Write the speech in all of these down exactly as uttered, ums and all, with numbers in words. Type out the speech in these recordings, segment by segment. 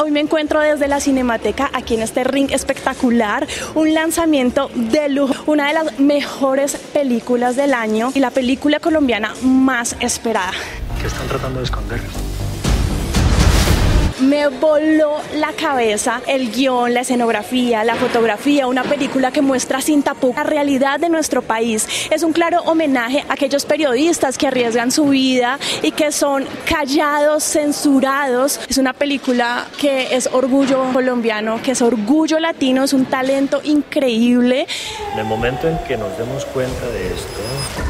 Hoy me encuentro desde la Cinemateca, aquí en este ring espectacular, un lanzamiento de lujo, una de las mejores películas del año y la película colombiana más esperada. ¿Qué están tratando de esconder? Me voló la cabeza el guión, la escenografía, la fotografía, una película que muestra sin tapujos la realidad de nuestro país. Es un claro homenaje a aquellos periodistas que arriesgan su vida y que son callados, censurados. Es una película que es orgullo colombiano, que es orgullo latino, es un talento increíble. En el momento en que nos demos cuenta de esto,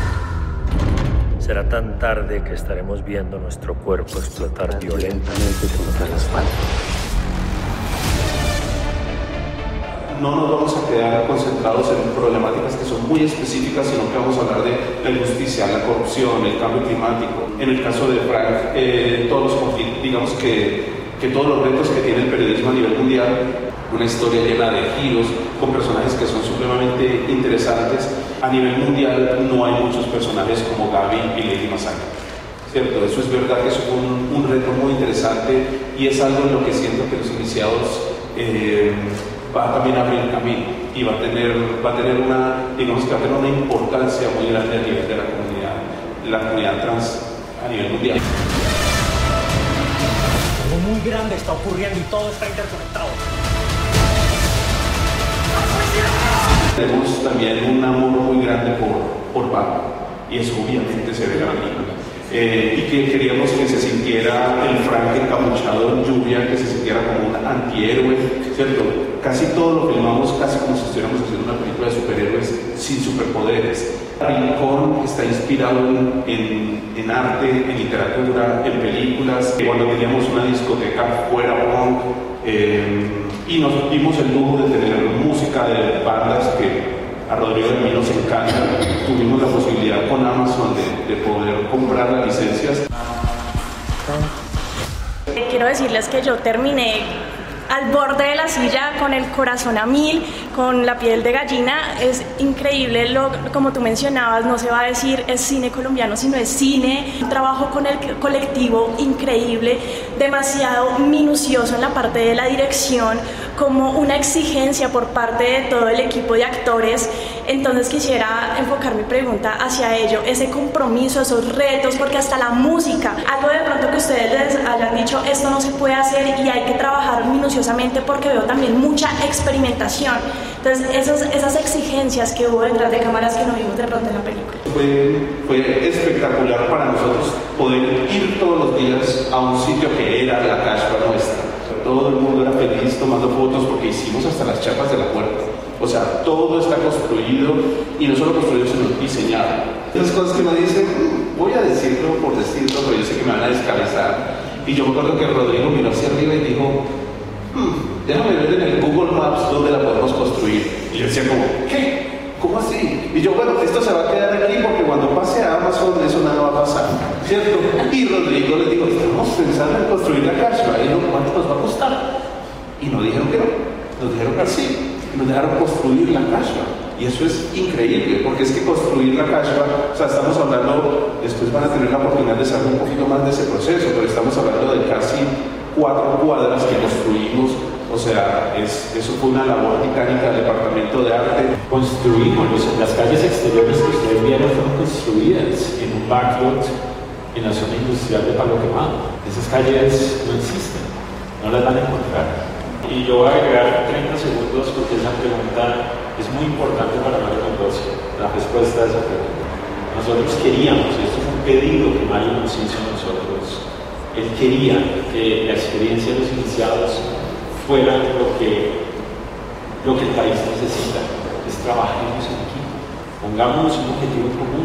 será tan tarde que estaremos viendo nuestro cuerpo explotar violentamente contra la espalda. No nos vamos a quedar concentrados en problemáticas que son muy específicas, sino que vamos a hablar de la injusticia, la corrupción, el cambio climático. En el caso de Frank, eh, todos los conflictos, digamos que, que todos los retos que tiene el periodismo a nivel mundial, una historia llena de giros, con personajes que son supremamente interesantes. A nivel mundial no hay muchos personajes como Gaby y Lady Masaki, ¿cierto? Eso es verdad que es un, un reto muy interesante y es algo en lo que siento que los iniciados eh, va también a abrir el camino y va a tener, va a tener una, digamos que va a tener una importancia muy grande a nivel de la comunidad, la comunidad trans a nivel mundial. Algo muy grande está ocurriendo y todo está interconectado. Tenemos también un amor muy grande por, por Paco, y eso obviamente se ve en la película. Eh, y que queríamos que se sintiera el Frank encapuchado en lluvia, que se sintiera como un antihéroe, ¿cierto? Casi todo lo filmamos casi como si estuviéramos haciendo una película de superhéroes sin superpoderes. Rincón está inspirado en, en, en arte, en literatura, en películas. Cuando teníamos una discoteca fuera punk, eh, y nos dimos el lujo de tener música de bandas que a Rodrigo y a mí nos encanta. Tuvimos la posibilidad con Amazon de, de poder comprar las licencias. Quiero decirles que yo terminé al borde de la silla, con el corazón a mil, con la piel de gallina. Es increíble, lo, como tú mencionabas, no se va a decir es cine colombiano, sino es cine, un trabajo con el colectivo increíble, demasiado minucioso en la parte de la dirección, como una exigencia por parte de todo el equipo de actores. Entonces quisiera enfocar mi pregunta hacia ello, ese compromiso, esos retos, porque hasta la música, algo de pronto que ustedes les hayan dicho, esto no se puede hacer y hay que trabajar minuciosamente, porque veo también mucha experimentación. Entonces esas, esas exigencias que hubo detrás de cámaras que no vimos de pronto en la película. Fue, fue espectacular para nosotros poder ir todos los días a un sitio que era la Cashba nuestra. Todo el mundo era feliz tomando fotos porque hicimos hasta las chapas de la puerta. O sea, todo está construido y no solo construido, sino diseñado. Esas cosas que uno dice, voy a decirlo por decirlo, pero yo sé que me van a descabezar. Y yo me acuerdo que Rodrigo miró hacia arriba y dijo, hmm, déjame ver en el Google Maps dónde la podemos construir. Y yo decía como, ¿qué? ¿Cómo así? Y yo, bueno, esto se va a quedar aquí porque cuando pase a Amazon eso nada va a pasar, ¿cierto? Y Rodrigo les dijo, estamos pensando en construir la casa. Y yo, ¿cuánto nos va a costar? Y nos dijeron que no, nos dijeron que sí. Y nos dejaron construir la casa. Y eso es increíble, porque es que construir la casa, o sea, estamos hablando, después van a tener la oportunidad de saber un poquito más de ese proceso, pero estamos hablando de casi cuatro cuadras que construimos. O sea, es, eso fue una labor titánica del Departamento de Arte. Construimos, las calles exteriores que ustedes vieron fueron construidas en un backlot en la zona industrial de Palo Quemado. Esas calles no existen, no las van a encontrar. Y yo voy a agregar treinta segundos porque esa pregunta es muy importante para Mario Mendoza, la respuesta a esa pregunta. Nosotros queríamos, esto fue un pedido que Mario nos hizo a nosotros, él quería que la experiencia de los iniciados fuera lo que, lo que el país necesita, es trabajemos en equipo, pongámonos un objetivo común,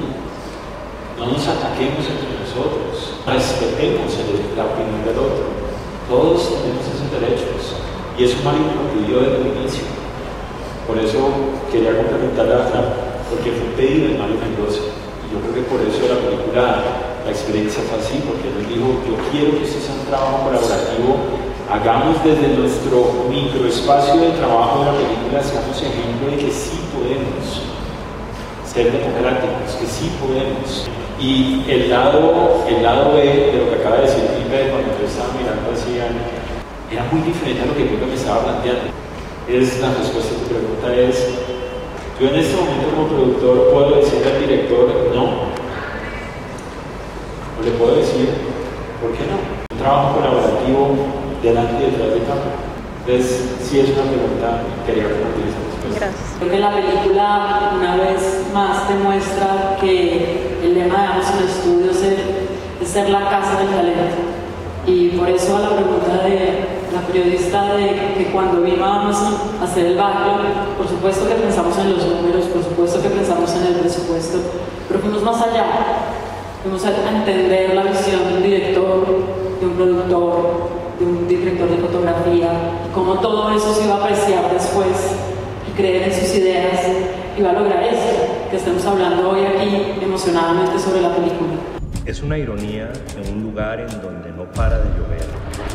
no nos ataquemos entre nosotros, respetemos el, la opinión del otro, todos tenemos esos derechos y eso Mario lo pidió desde el inicio. Por eso quería complementar la frase, porque fue un pedido de Mario Mendoza y yo creo que por eso la película, la experiencia fue así, porque él dijo, yo quiero que este sea un trabajo colaborativo. Hagamos desde nuestro microespacio de trabajo de la película, seamos ejemplo de que sí podemos ser democráticos, que sí podemos. Y el lado, el lado B de lo que acaba de decir Pipe, cuando yo estaba mirando así, era muy diferente a lo que yo me estaba planteando. Es la respuesta a tu pregunta es, yo en este momento como productor puedo decirle al director no, o le puedo decir, ¿por qué no? Un trabajo colaborativo delante y detrás de cámara. Entonces, sí es una pregunta que quería compartir esa respuesta. Gracias. Creo que la película una vez más demuestra que el lema de Amazon Studios es, es ser la casa del talento. Y por eso a la pregunta de la periodista de que cuando vino a Amazon a hacer el backlog, por supuesto que pensamos en los números, por supuesto que pensamos en el presupuesto, pero fuimos más allá. Fuimos a entender la visión de un director, de un productor, de un director de fotografía, y cómo todo eso se iba a apreciar después y creer en sus ideas y va a lograr esto, que estemos hablando hoy aquí emocionadamente sobre la película. Es una ironía en un lugar en donde no para de llover,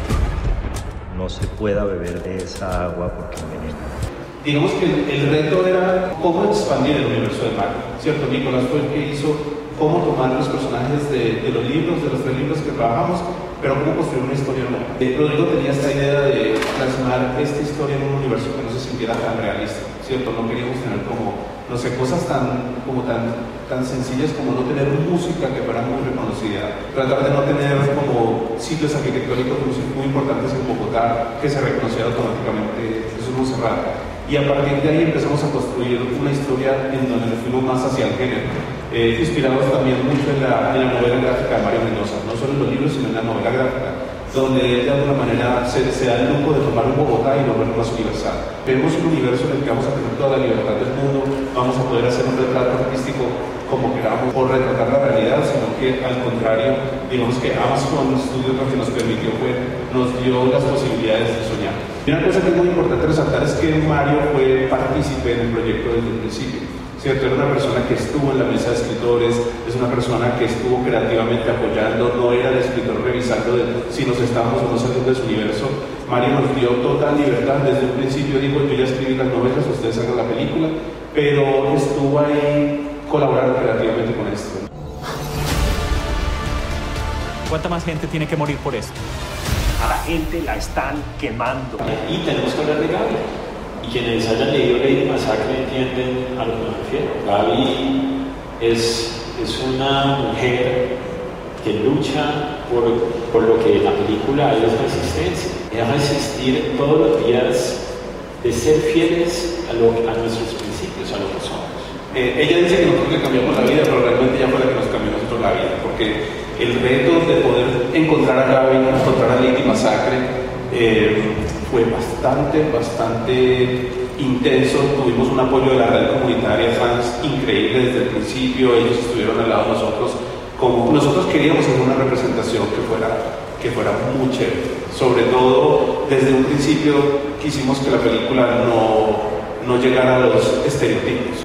no se pueda beber de esa agua porque envenena. Digamos que el, el reto era cómo expandir el universo de Marvel, ¿cierto? Nicolás fue el que hizo cómo tomar los personajes de, de los libros, de los tres libros que trabajamos, pero cómo construir una historia nueva. Eh, Rodrigo tenía esta idea de plasmar esta historia en un universo que no se sintiera tan realista, ¿cierto? No queríamos tener como, no sé, cosas tan, como tan, tan sencillas como no tener música que fuera muy reconocida, tratar de no tener como sitios arquitectónicos muy importantes en Bogotá que se reconociera automáticamente, eso es Montserrat. Y a partir de ahí empezamos a construir una historia en donde nos fuimos más hacia el género, eh, inspirados también mucho en la, en la novela gráfica de Mario Mendoza, no solo en los libros, sino en la novela gráfica, donde él de alguna manera se, se da el lujo de tomar un Bogotá y volverlo más universal. Vemos un universo en el que vamos a tener toda la libertad del mundo, vamos a poder hacer un retrato artístico como queramos, por retratar la realidad, sino que al contrario, digamos que Amazon Studios lo que nos permitió fue, nos dio las posibilidades de soñar. Y una cosa que es muy importante resaltar es que Mario fue partícipe en el proyecto desde el principio, ¿cierto? Era una persona que estuvo en la mesa de escritores, es una persona que estuvo creativamente apoyando, no era el escritor revisando de, si nos estábamos o no saliendo de su universo. Mario nos dio total libertad, desde un principio dijo, yo ya escribí las novelas, ustedes hagan la película, pero estuvo ahí colaborando creativamente con esto. ¿Cuánta más gente tiene que morir por esto? A la gente la están quemando. Y tenemos que hablar de Gaby. Y quienes hayan leído Lady Masacre entienden a lo que me refiero. Gaby es, es una mujer que lucha por, por lo que en la película es resistencia. Es resistir todos los días de ser fieles a, lo, a nuestros principios, a lo que somos. Eh, ella dice que nosotros le cambiamos la vida, pero realmente ella fue la que nos cambió nosotros la vida, porque el reto de poder encontrar a Gaby, encontrar a Lady Masacre, eh, fue bastante, bastante intenso. Tuvimos un apoyo de la red comunitaria, fans increíble desde el principio, ellos estuvieron al lado de nosotros. Como nosotros queríamos hacer una representación que fuera, que fuera muy chévere. Sobre todo, desde un principio quisimos que la película no, no llegara a los estereotipos.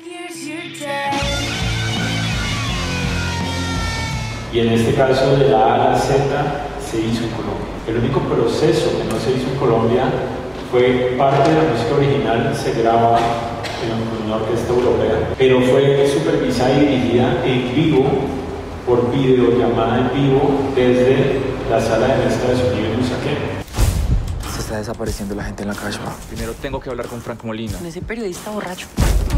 Y en este caso de la A a la Z se hizo en Colombia. El único proceso que no se hizo en Colombia fue parte de la música original, se graba en una orquesta europea, pero fue supervisada y dirigida en vivo, por videollamada en vivo, desde la sala de mezcla de sonido en Usaquén. Se está desapareciendo la gente en la calle. Primero tengo que hablar con Frank Molina. Con ese periodista borracho.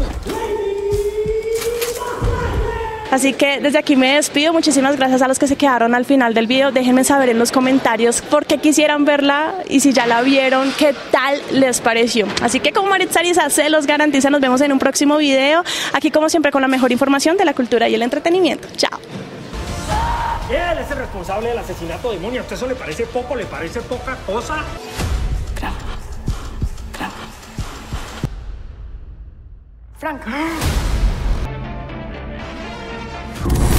Así que desde aquí me despido, muchísimas gracias a los que se quedaron al final del video, déjenme saber en los comentarios por qué quisieran verla y si ya la vieron, qué tal les pareció. Así que como Maritza Ariza se los garantiza, nos vemos en un próximo video, aquí como siempre con la mejor información de la cultura y el entretenimiento. Chao. Él es el responsable del asesinato de Moni. ¿A usted eso le parece poco? ¿Le parece poca cosa? Frank. Frank. Frank.